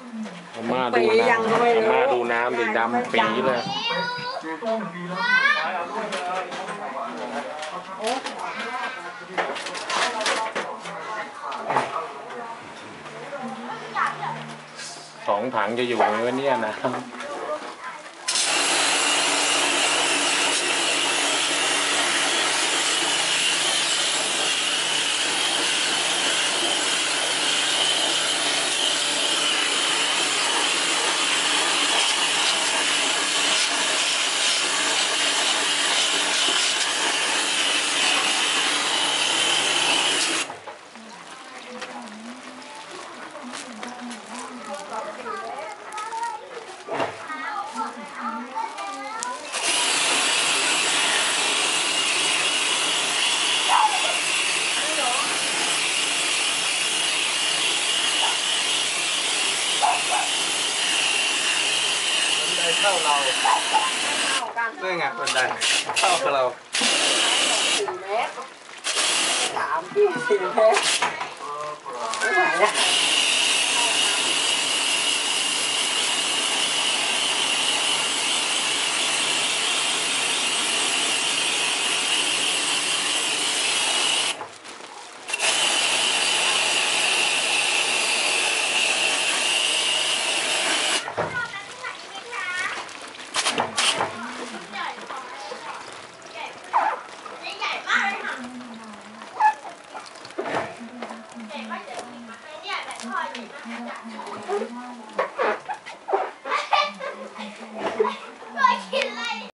อาม่าดูน้ำอาม่าดูน้ำดิดำปีเลย2 ถังจะอยู่ไหมวะเนี่ยนะเท่าเรานี่ไงคนใดเท่าเรา 4 เมตร3 4 4 เมตรไม่ไหวแล้ว